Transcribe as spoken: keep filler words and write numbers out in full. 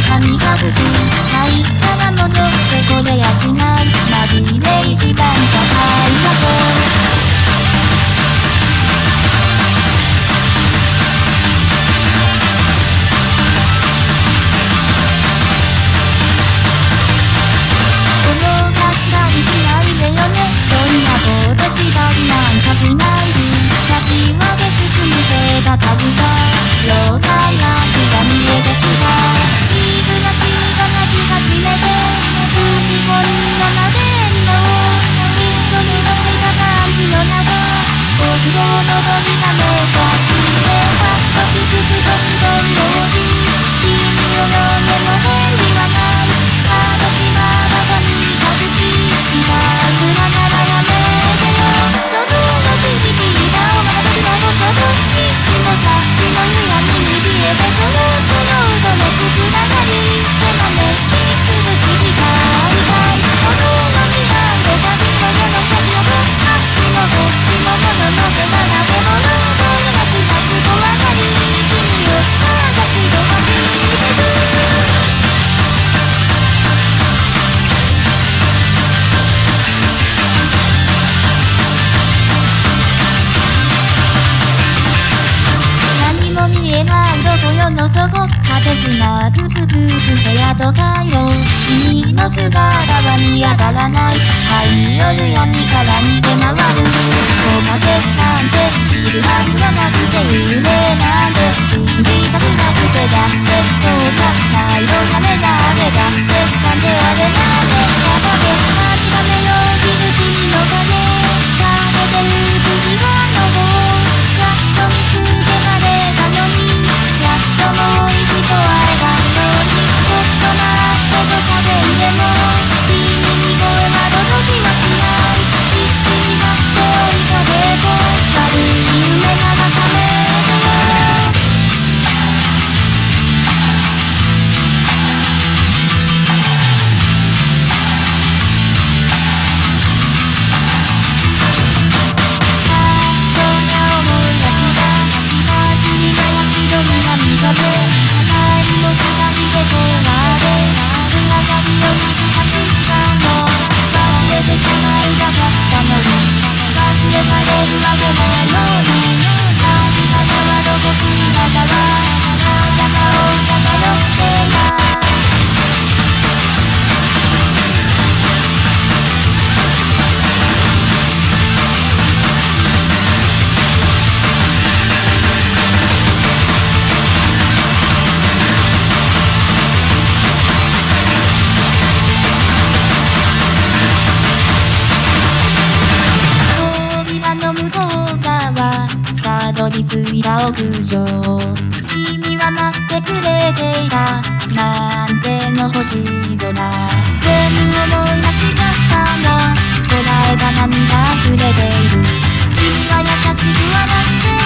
神隠し入ったら戻ってこれやしないマジで一番高い場所しないし先まで進むせたたぐさ妖怪が気が見えてきた水がしが泣き始めて踏み込んだまでんのそぎ出した感じの中国道の鳥が目指してはっと気づくとひどい用事君を呼んでも返事はない私はまだ見隠しいたずらならやめてよその道もさっちの湯闇に消えてそのその音のつながりでまめきする霧がありたい音の見張れた人の世の価値をあっちもこっちももののせならでものどんな気がすとわかり君を探してほしいですどこよの底果てしなく続く部屋と回廊君の姿は見当たらない灰夜闇から逃げ回るおかげなんているはずはなくて夢なんて信じたくなくてだってそうじゃないのためだあれだってなんであれなんでやばけ諦めようぎる君の影食べてゆく日がの方やっと見つけられたようにやっともう一度会えたようにちょっと待ってと叫んでも君に声は届きはしない必死になって追いかけて悪い夢が覚めてよたどり着いた屋上君は待ってくれていたなんての星空全部思い出しちゃったんだこらえた涙溢れている君は優しく笑って